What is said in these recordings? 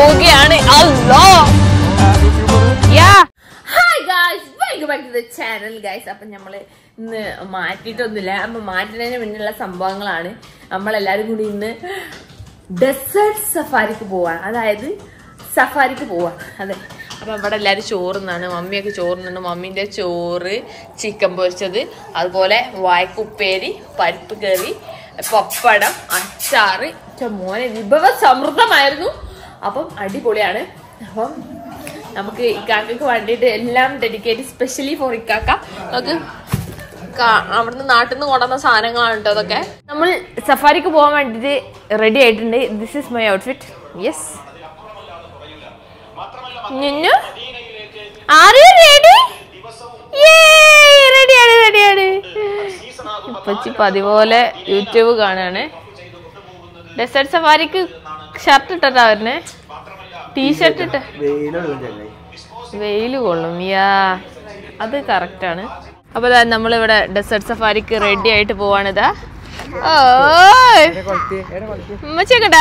പോവുകയാണ്. Hello hi guys, welcome back to the channel guys. അപ്പൊ നമ്മള് ഇന്ന് മാറ്റിയിട്ടൊന്നുമില്ല. അപ്പൊ മാറ്റുന്നതിന് മുന്നുള്ള സംഭവങ്ങളാണ്. നമ്മളെല്ലാരും കൂടി ഇന്ന് ഡെസേർട്ട് സഫാരിക്ക് പോവാണ്. അതായത് സഫാരിക്ക് പോവാണ്. അതെ. അപ്പൊ ഇവിടെ എല്ലാരും ചോറുന്നാണ്. മമ്മിയൊക്കെ ചോറുന്നുണ്ട്. മമ്മീന്റെ ചോറ്, ചിക്കൻ പൊരിച്ചത്, അതുപോലെ വായ്ക്കുപ്പേരി, പരിപ്പ് കറി, പപ്പടം, അച്ചാറ്. മോനെ വിഭവ സമൃദ്ധമായിരുന്നു. അപ്പം അടിപൊളിയാണ്. അപ്പം നമുക്ക് ഇക്കാക്കക്ക് വേണ്ടിയിട്ട് എല്ലാം ഡെഡിക്കേറ്റ് സ്പെഷ്യലി ഫോർ ഇക്കാക്ക. നമുക്ക് അവിടുന്ന് നാട്ടിൽ നിന്ന് കൊണ്ടുവന്ന സാധനങ്ങളാണ് കേട്ടോ അതൊക്കെ. നമ്മൾ സഫാരിക്ക് പോകാൻ വേണ്ടിയിട്ട് റെഡി ആയിട്ടുണ്ട്. This is my outfit. Yes. റെഡിയാണ്. ഇപ്പച്ചി പതിപോലെ യൂട്യൂബ് കാണാണ്. ഡെസേർട്ട് സഫാരിക്ക് ഷർട്ട് ഇട്ടാ വരുന്നേ, ടീഷർട്ട് ഇട്ട വെയില് കൊള്ളും. അത് കറക്റ്റാണ്. അപ്പൊ നമ്മളിവിടെ ഡെസേർട്ട് സഫാരിക്ക് റെഡി ആയിട്ട് പോവാണിതാ. ഉമ്മച്ചിയൊക്കെടാ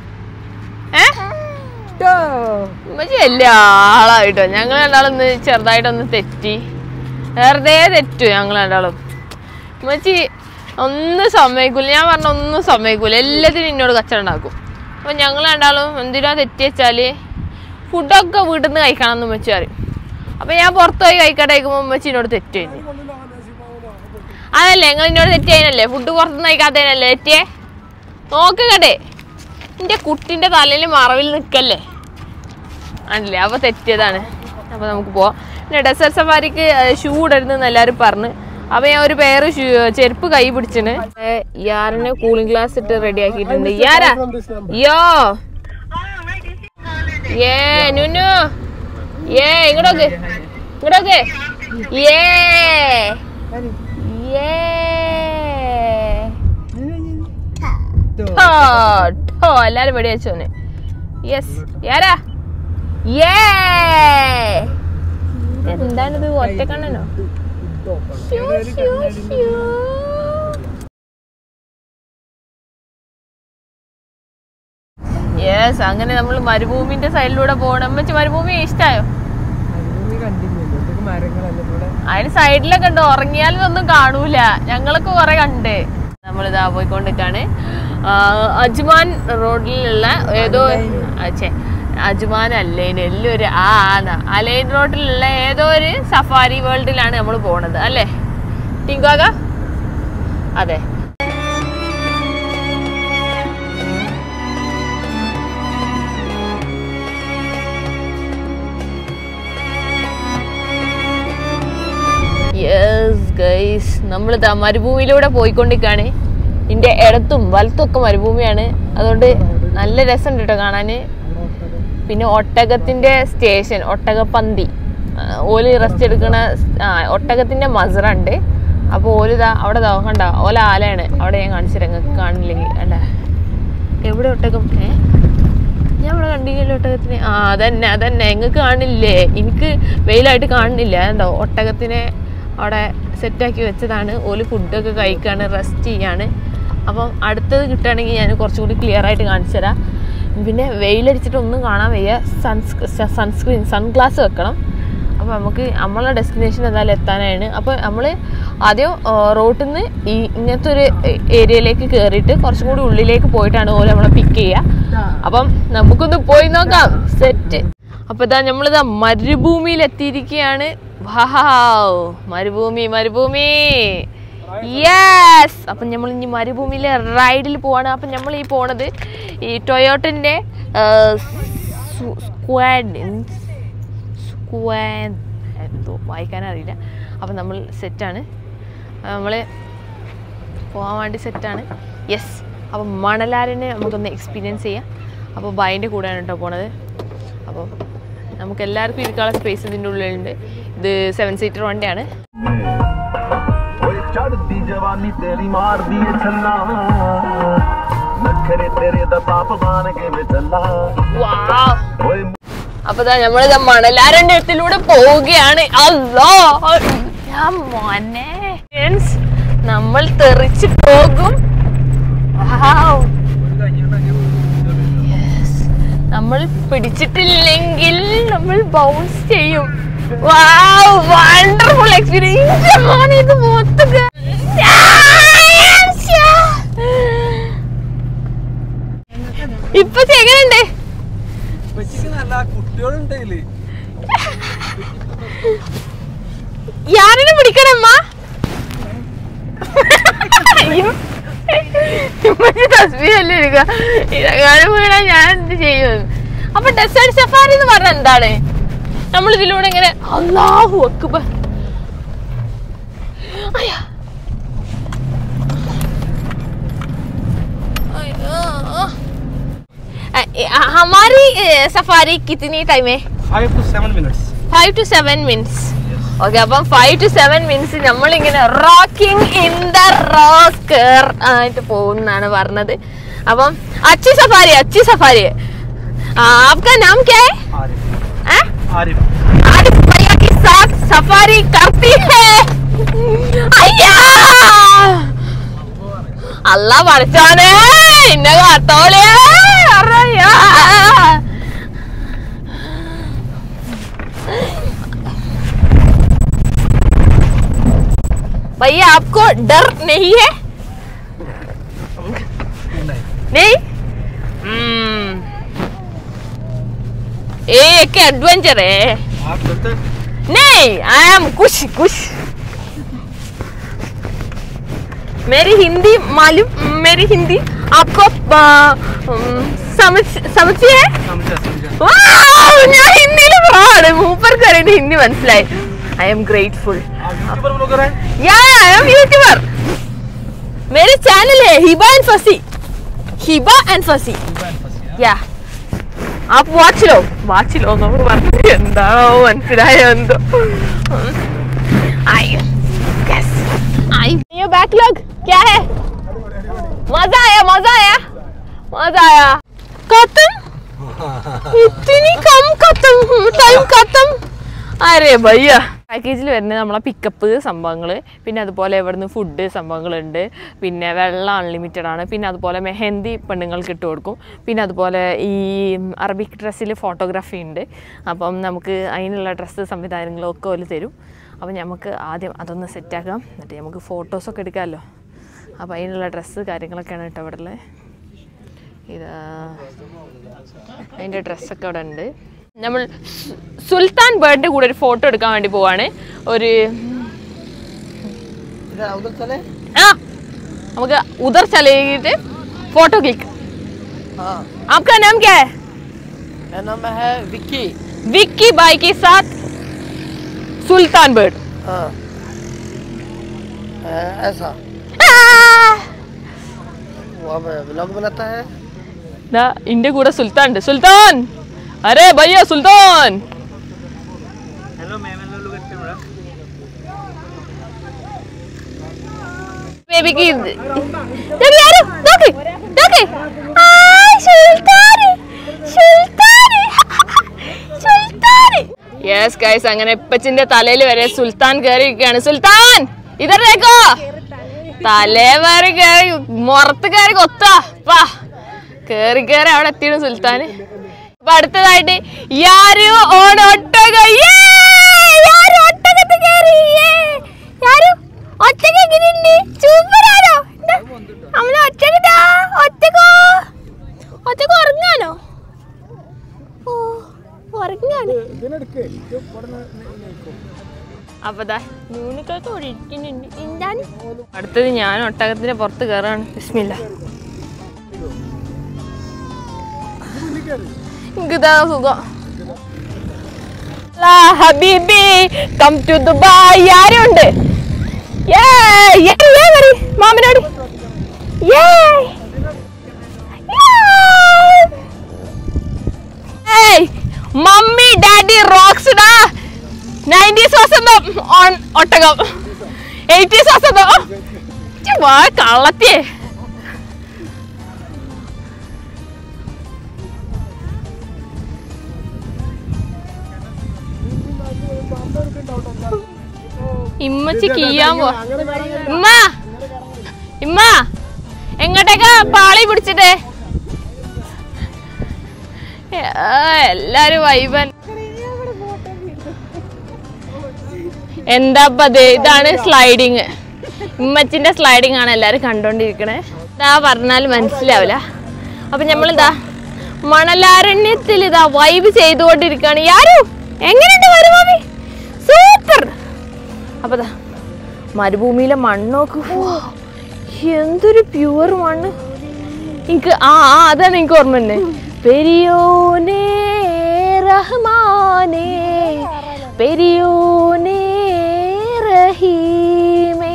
ഉമ്മച്ചി എല്ലാ ആളായിട്ടോ. ഞങ്ങൾ രണ്ടാളും ഒന്ന് ചെറുതായിട്ടൊന്ന് തെറ്റി, വെറുതെ തെറ്റു ഞങ്ങൾ രണ്ടാളും. ഉമ്മച്ചി ഒന്നും സമ്മതിക്കൂല. ഞാൻ പറഞ്ഞ ഒന്നും സമ്മതിക്കൂല. എല്ലാത്തിനും എന്നോട് കച്ചവടം ഉണ്ടാക്കും. അപ്പൊ ഞങ്ങൾ രണ്ടാളും എന്തിനാ തെറ്റി വെച്ചാല് ഫുഡൊക്കെ വീട്ടിൽ നിന്ന് കഴിക്കണമെന്ന് ഉമ്മച്ചി പറയും. അപ്പൊ ഞാൻ പുറത്തു പോയി കഴിക്കട്ടെ കഴിക്കുമ്പോ ഉമ്മച്ചി എന്നോട് തെറ്റ്. അതല്ലേ നിങ്ങൾ എന്നോട് തെറ്റിയതിനല്ലേ, ഫുഡ് പുറത്തുനിന്ന് കഴിക്കാത്തതിനല്ലേ തെറ്റിയേ. നോക്കട്ടെ, എന്റെ കുട്ടിന്റെ തലയിൽ മറവിൽ നിൽക്കല്ലേ ആണല്ലേ. അപ്പൊ തെറ്റിയതാണ്. അപ്പൊ നമുക്ക് പോവാം. പിന്നെ ഡെസേർട്ട് സഫാരിക്ക് ഷൂ ഇടരുതെന്ന് എല്ലാരും പറഞ്ഞു. അപ്പൊ ഞാൻ ഒരു പേര് ചെരുപ്പ് കൈ പിടിച്ചിന്. യാറിന് കൂളിംഗ് ഗ്ലാസ് ഇട്ട് റെഡി ആക്കിയിട്ടുണ്ട്. യാരാ യോ നുനു ഇങ്ങോട്ടൊക്കെ എല്ലാരും വെടി വെച്ചോന്. യെസ്. യാരാ എന്താണിത്, ഒറ്റക്കണ്ണനോ? യെസ്. അങ്ങനെ നമ്മൾ മരുഭൂമിന്റെ സൈഡിലൂടെ പോകണം. അമ്മച്ചി മരുഭൂമി ഇഷ്ടായോ? അതിന് സൈഡിലൊക്കെ ഉണ്ട്. ഉറങ്ങിയാലും ഒന്നും കാണൂല. ഞങ്ങളൊക്കെ കുറെ കണ്ട്. നമ്മളിതാ പോയിക്കൊണ്ടിരിക്കാണ്. അജ്മാൻ റോഡിലുള്ള ഏതോ അജ്മാൻ അല്ലേന് എല്ലൊരു അലൈൻ റോഡിലുള്ള ഏതോ ഒരു സഫാരി വേൾഡിലാണ് നമ്മൾ പോണത് അല്ലേ ടിങ്കാക? അതെ. യെസ് ഗൈസ്, നമ്മളിതാ മരുഭൂമിയിലൂടെ പോയിക്കൊണ്ടിരിക്കാണ്. ഇതിന്റെ ഇടത്തും വലത്തും ഒക്കെ മരുഭൂമിയാണ്. അതുകൊണ്ട് നല്ല രസമുണ്ട് കേട്ടോ കാണാന്. പിന്നെ ഒട്ടകത്തിന്റെ സ്റ്റേഷൻ, ഒട്ടകപ്പന്തി, ഓല് റെസ്റ്റ് എടുക്കണ ഒട്ടകത്തിന്റെ മസറ ഉണ്ട്. അപ്പൊ ഓലിതാ അവിടെ കണ്ട ഓല ആലയാണ്. അവിടെ ഞാൻ കാണിച്ചു നിങ്ങൾക്ക് കാണില്ലെങ്കിൽ. അല്ല എവിടെ ഒട്ടകം? ഞാൻ ഇവിടെ കണ്ടില്ലല്ലോ ഒട്ടകത്തിനെ. അതന്നെ നിങ്ങൾക്ക് കാണില്ലേ? എനിക്ക് വെയിലായിട്ട് കാണുന്നില്ല. എന്തോ ഒട്ടകത്തിനെ അവിടെ സെറ്റാക്കി വെച്ചതാണ്. ഓല് ഫുഡൊക്കെ കഴിക്കാണ്, റെസ്റ്റ് ചെയ്യാണ്. അപ്പം അടുത്തത് കിട്ടുകയാണെങ്കിൽ ഞാൻ കുറച്ചുകൂടി ക്ലിയർ ആയിട്ട് കാണിച്ചു തരാം. പിന്നെ വെയിലടിച്ചിട്ട് ഒന്നും കാണാൻ വയ്യ. സൺസ്ക്രീൻ സൺഗ്ലാസ് വെക്കണം. അപ്പോൾ നമുക്ക് നമ്മളെ ഡെസ്റ്റിനേഷൻ എന്തായാലും എത്താനാണ്. അപ്പോൾ നമ്മൾ ആദ്യം റോട്ടിൽ നിന്ന് ഇങ്ങനത്തെ ഒരു ഏരിയയിലേക്ക് കയറിയിട്ട് കുറച്ചും കൂടി ഉള്ളിലേക്ക് പോയിട്ടാണ് ഓല് നമ്മളെ പിക്ക് ചെയ്യുക. അപ്പം നമുക്കൊന്ന് പോയി നോക്കാം. സെറ്റ്. അപ്പോൾ ഇതാ നമ്മളിതാ മരുഭൂമിയിൽ എത്തിയിരിക്കുകയാണ്. വാവ്, മരുഭൂമി. യെസ്. അപ്പം നമ്മൾ ഇനി മരുഭൂമിയിലെ റൈഡിൽ പോവാണ്. അപ്പം നമ്മൾ ഈ പോണത് ഈ ടൊയോട്ടൻ്റെ എന്തോ വായിക്കാനറിയില്ല. അപ്പം നമ്മൾ സെറ്റാണ്, നമ്മൾ പോകാൻ വേണ്ടി സെറ്റാണ്. യെസ്. അപ്പം മണലാരനെ നമുക്കൊന്ന് എക്സ്പീരിയൻസ് ചെയ്യാം. അപ്പോൾ ബൈൻ്റെ കൂടെയാണ് കേട്ടോ പോണത്. അപ്പം നമുക്ക് എല്ലാവർക്കും ഇരിക്കാനുള്ള സ്പേസ് ഇതിൻ്റെ ഉള്ളിലുണ്ട്. ഇത് 7 സീറ്റർ വണ്ടിയാണ്. അപ്പൊ നമ്മളിത് മണലാരന്റെ അടുത്തിലൂടെ പോവുകയാണ്. അല്ലോ മോനെ, നമ്മൾ തെറിച്ച് പോകും. നമ്മൾ നമ്മൾ പിടിച്ചിട്ടില്ലെങ്കിൽ നമ്മൾ ബൗൺസ് ചെയ്യും. വാവ്, വണ്ടർഫുൾ എക്സ്പീരിയൻസ് ആണ് ഇത് മൊത്തം. ഇപ്പൊ എങ്ങനെയുണ്ട്? യാരിനെ പിടിക്കണമ്മ? തസ്ബീഹല്ലേ എടുക്കുക, ഇതെങ്ങാനും വീണാ ഞാൻ എന്ത് ചെയ്യും? അപ്പൊ ഡെസേർട്ട് സഫാരി എന്ന് പറഞ്ഞ എന്താണ്? നമ്മൾ ഇതിലൂടെ ഇങ്ങനെ അല്ലാഹു അക്ബർ. हमारी सफारी कितनी टाइम है? 5 to 7 minutes. 5 to 7 minutes. Okay, അപ്പം 5 to 7 minutes നമ്മളിങ്ങനെ റോക്കിംഗ് ഇൻ ദ റോക്കർ ആയിട്ട് പോകുന്നാണ് പറഞ്ഞത്. അപ്പം अच्छी सफारी, अच्छी सफारी. आपका नाम क्या है? आरिफ. आरिफ भैया के साथ सफारी करती है. अल्लाह പഠിച്ചോനെ ഇന്നെ കാത്തോളേ. भैया आपको डर नहीं है? नहीं. ये एक एडवेंचर है. आप डरते? नहीं, आई एम कुछ कुछ. मेरी हिंदी मालूम, मेरी हिंदी आपको समझी है? ഞാൻ ഹിന്ദിയിൽ പാട് മൂപ്പർ കറിയുടെ ഹിന്ദി മനസ്സിലായി. I am grateful. YouTuber blogger है? Yeah, I am YouTuber. मेरे चैनल है Hiba and Fasi. Hiba and Fasi. Yeah. आप watch लो നമ്മൾ പറഞ്ഞു എന്താണോ മനസ്സിലായോ എന്തോ. ये बैकलॉग क्या है? मजा आया खत्म. इतनी कम खत्म टाइम खत्म. അരേ ഭയ്യ. പാക്കേജിൽ വരുന്നത് നമ്മളെ പിക്കപ്പ് സംഭവങ്ങൾ, പിന്നെ അതുപോലെ ഇവിടുന്ന് ഫുഡ് സംഭവങ്ങളുണ്ട്, പിന്നെ വെള്ളം അൺലിമിറ്റഡ് ആണ്, പിന്നെ അതുപോലെ മെഹന്തി പെണ്ണുങ്ങൾക്ക് ഇട്ട് കൊടുക്കും, പിന്നെ അതുപോലെ ഈ അറബിക് ഡ്രസ്സിൽ ഫോട്ടോഗ്രാഫി ഉണ്ട്. അപ്പം നമുക്ക് അതിനുള്ള ഡ്രസ്സ് സംവിധാനങ്ങളൊക്കെ ഓല് തരും. അപ്പം നമുക്ക് ആദ്യം അതൊന്ന് സെറ്റാക്കാം, എന്നിട്ട് നമുക്ക് ഫോട്ടോസൊക്കെ എടുക്കാമല്ലോ. അപ്പോൾ അതിനുള്ള ഡ്രസ്സ് കാര്യങ്ങളൊക്കെയാണ് കേട്ടോ ഇവിടെ ഉള്ളത്. ഇത് അതിൻ്റെ ഡ്രസ്സൊക്കെ അവിടെ ഉണ്ട്. നമ്മൾ സുൽത്താൻ ബേർഡിന്റെ കൂടെ ഒരു ഫോട്ടോ എടുക്കാൻ വേണ്ടി പോവാണ്. ഒരു നമുക്ക് ഉദർ ചലേട്ട് ഫോട്ടോ ക്ലിക്ക്. आपका नाम क्या है? मेरा नाम है विक्की. विक्की भाई के साथ सुल्तान बर्ड. ऐसा वो व्लॉग बनाता है. ना इंडिया കൂടെ സുൽത്താൻ ഉണ്ട്. സുൽത്താൻ, अरे भैया सुल्तान. हेलो मैम, हेलो लोग करते हैं. बेबी की जब यार दोके हाय सुल्तान. യെസ് ഗൈസ്, അങ്ങനെ ഇപ്പച്ചിന്റെ തലയിൽ വരെ സുൽത്താൻ കയറിയിരിക്കുകയാണ്. സുൽത്താൻ ഇതർ ദേക്കോ, തലേവരെ കയറി മുറത്ത് കയറി കൊത്താ കേറി അവിടെ എത്തിയാണ് സുൽത്താൻ. അപ്പൊ അടുത്തതായിട്ട് ഉറങ്ങാനോ? ഉറങ്ങാണ്. അപ്പതാ ന്യൂനൊക്കെ ഒഴിക്കുന്നുണ്ട്. എന്താണ് അടുത്തത്? ഞാൻ ഒട്ടകത്തിന്റെ പുറത്ത് കയറാണ്. ബിസ്മില്ലാ. ഹബീബി കം ടു ദുബായ്. ആരുണ്ട്? മാമനോട് മമ്മി ഡാഡി റോക്സ് ഡാ. 90s വസന്തോ ഓൺ ഒട്ടകം, 80s വസന്തോ കള്ളത്തിയേ. ഇമ്മച്ചി കീയാൻ പോവാ. ഇമ്മ എങ്ങോട്ടേക്കാ പാളി പിടിച്ചിട്ടേ? എല്ലാരും വൈബൻ. എന്താപ്പത്? ഇതാണ് സ്ലൈഡിങ്. ഉമ്മച്ചിന്റെ സ്ലൈഡിങ് ആണ് എല്ലാരും കണ്ടോണ്ടിരിക്കണേ. ഇതാ പറഞ്ഞാൽ മനസ്സിലാവില്ല. അപ്പൊ നമ്മളിതാ മണലാരണ്യത്തിൽ ഇതാ വൈബ് ചെയ്തുകൊണ്ടിരിക്കുകയാണ്. യാരും എങ്ങനെയുണ്ട് മരുഭൂമി? സൂപ്പർ. അപ്പൊ മരുഭൂമിയിലെ മണ്ണൊക്കെ എന്തൊരു പ്യുവർ മണ്ണ്. എനിക്ക് അതാണ് എനിക്ക് ഓർമ്മ തന്നെ. പെരിയോനേ റഹ്മാനേ പെരിയോനേ റഹീമേ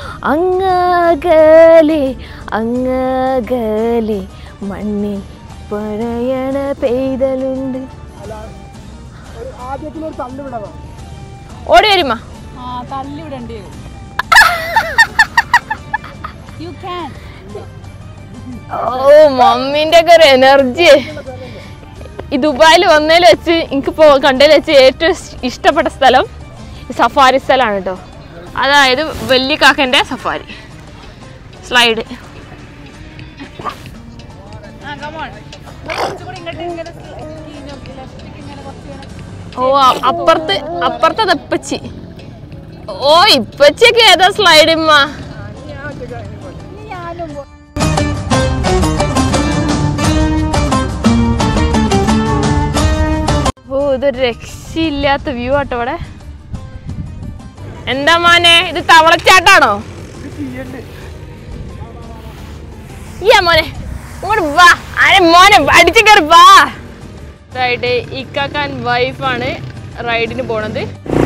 അങ്ങകലെ അങ്ങകലെ മണ്ണിൽ പറയണ പെയ്തലുണ്ട്. ഓടി വരുമാ ഓ മമ്മീന്റെ ഒക്കെ ഒരു എനർജി. ഈ ദുബായിൽ വന്നതിൽ വെച്ച് എനിക്കിപ്പോ കണ്ടതിൽ വെച്ച് ഏറ്റവും ഇഷ്ടപ്പെട്ട സ്ഥലം സഫാരി സ്ഥലമാണ് കേട്ടോ. അതായത് വലിയ കാക്കന്റെ സഫാരി സ്ലൈഡ്. ഓ അപ്പുറത്തത് ഇപ്പച്ചി. ഓ ഇപ്പച്ചിയൊക്കെ ഏതാ സ്ലൈഡ് ഇമ്മ? ഓ ഇതൊരു രക്ഷയില്ലാത്ത വ്യൂ ആട്ടോ ഇവിടെ. എന്താ മോനെ ഇത് തവളച്ചാട്ടാണോ? മോനെ ഇങ്ങോട്ട് വാ. മോനെ അടിച്ചു കയറി വാ. ഇതായിട്ട് ഇക്കാക്കാൻ വൈഫാണ് റൈഡിന് പോണത്.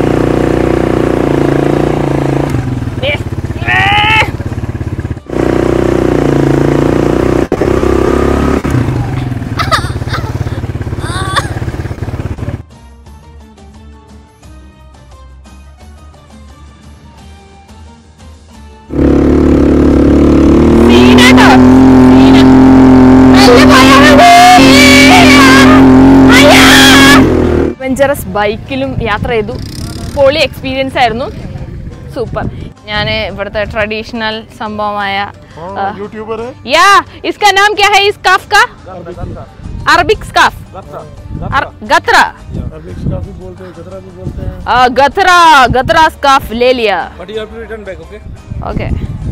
അഡ്വഞ്ചറസ് ബൈക്കിലും യാത്ര ചെയ്തു. പൊളി എക്സ്പീരിയൻസ് ആയിരുന്നു. സൂപ്പർ. ഞാൻ ഇവിടുത്തെ ട്രഡീഷണൽ സംഭവമായ യാ इसका नाम क्या है इस स्कार्फ का? अरबिक स्कार्फ गतरा. अरबिक स्कार्फ भी बोलते हैं, गतरा भी बोलते हैं. गतरा स्कार्फ ले लिया. But you have to return back, okay? Okay.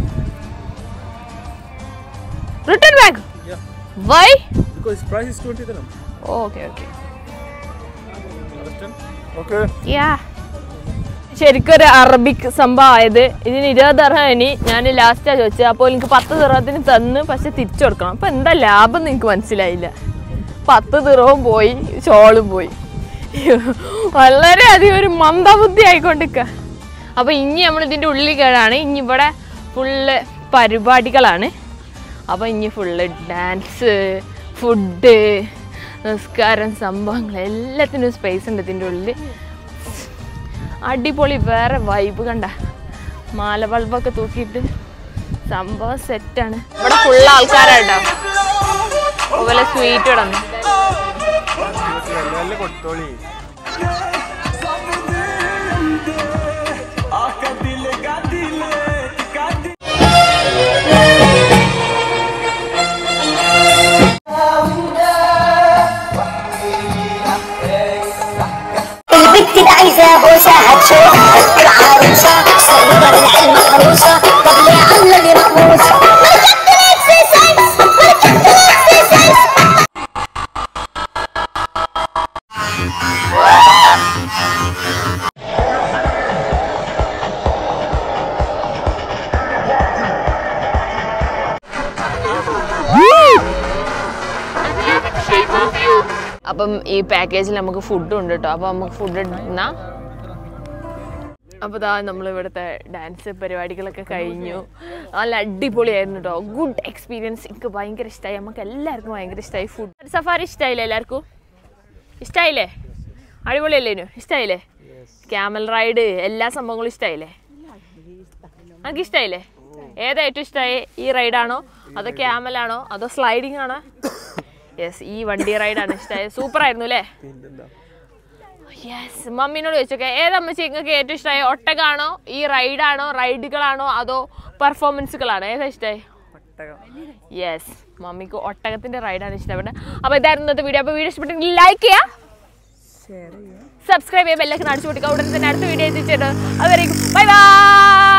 Return back? Yeah. Why? Because price is 20 dirham. Oh, okay. Understand? Okay. Yeah. ശരിക്കൊരു അറബിക് സംഭവമായത്. ഇതിന് 20 ദിർഹം ഇനി ഞാൻ ലാസ്റ്റാണ് ചോദിച്ചത്. അപ്പോൾ എനിക്ക് 10 ദിർഹത്തിന് തന്ന് പക്ഷെ തിരിച്ചു കൊടുക്കണം. അപ്പം എന്താ ലാഭം എന്ന് എനിക്ക് മനസ്സിലായില്ല. 10 ദിർഹവും പോയി, ഷോളും പോയി. വളരെയധികം ഒരു മന്ദബുദ്ധി ആയിക്കൊണ്ടിരിക്കുക. അപ്പോൾ ഇനി നമ്മൾ ഇതിൻ്റെ ഉള്ളിൽ കയറാണ്. ഇനി ഇവിടെ ഫുള്ള് പരിപാടികളാണ്. അപ്പോൾ ഇനി ഫുള്ള് ഡാൻസ്, ഫുഡ്, നിസ്കാരം, സംഭവങ്ങൾ എല്ലാത്തിനും സ്പേസ് ഉണ്ട് ഇതിൻ്റെ ഉള്ളിൽ. അടിപൊളി. വേറെ വൈബ് കണ്ട മാല ബൾബൊക്കെ തൂക്കിയിട്ട് സംഭവം സെറ്റാണ്. ഇവിടെ ഫുള്ള് ആൾക്കാരാട്ടോ. അതുപോലെ സ്വീറ്റ് ഇടന്നു. عايزة بوسة هتشوف العروسة صور العلم عروسة طب ليه عاملة مقموسة അപ്പം ഈ പാക്കേജിൽ നമുക്ക് ഫുഡും ഉണ്ട് കേട്ടോ. അപ്പോൾ നമുക്ക് ഫുഡ് എടുക്കുന്ന. അപ്പോൾ ഇതാ നമ്മളിവിടുത്തെ ഡാൻസ് പരിപാടികളൊക്കെ കഴിഞ്ഞു. നല്ല അടിപൊളിയായിരുന്നു കേട്ടോ. Good experience. എനിക്ക് ഭയങ്കര ഇഷ്ടമായി. നമുക്ക് എല്ലാവർക്കും ഭയങ്കര ഇഷ്ടമായി. ഫുഡ് സഫാരി ഇഷ്ടമായില്ലേ? എല്ലാവർക്കും ഇഷ്ടമായില്ലേ? അടിപൊളിയല്ലേനു? ഇഷ്ടമായില്ലേ? ക്യാമൽ റൈഡ് എല്ലാ സംഭവങ്ങളും ഇഷ്ടമായില്ലേ? എനിക്ക് ഇഷ്ടമായില്ലേ? ഏതാ ഏറ്റവും ഇഷ്ടമായി? ഈ റൈഡാണോ അതോ ക്യാമലാണോ അതോ സ്ലൈഡിങ് ആണോ? യെസ്, ഈ വണ്ടി റൈഡാണ് ഇഷ്ടമായത്. സൂപ്പർ ആയിരുന്നു അല്ലേ? യെസ്. മമ്മീനോട് ചോദിച്ചോക്കെ ഏതമ്മച്ചി നിങ്ങൾക്ക് ഏറ്റവും ഇഷ്ടമായി? ഒട്ടകാണോ, ഈ റൈഡാണോ, റൈഡുകളാണോ അതോ പെർഫോമൻസുകളാണോ? ഏതാ ഇഷ്ടമായി? യെസ് മമ്മിക്ക് ഒട്ടകത്തിന്റെ റൈഡാണ് ഇഷ്ടപ്പെട്ടത്. അപ്പോൾ ഇതായിരുന്നു ഇന്നത്തെ വീഡിയോ. അപ്പോൾ വീഡിയോ ഇഷ്ടപ്പെട്ടെങ്കിൽ ലൈക്ക് ചെയ്യുക, സബ്സ്ക്രൈബ് ചെയ്യുക, ബെല്ലൈക്കൺ അടിച്ചു പൊട്ടിക്കുക. ഉടനെ തന്നെ അടുത്ത വീഡിയോ എത്തിച്ചിട്ട് അതുവരെയും ബൈ ബൈ.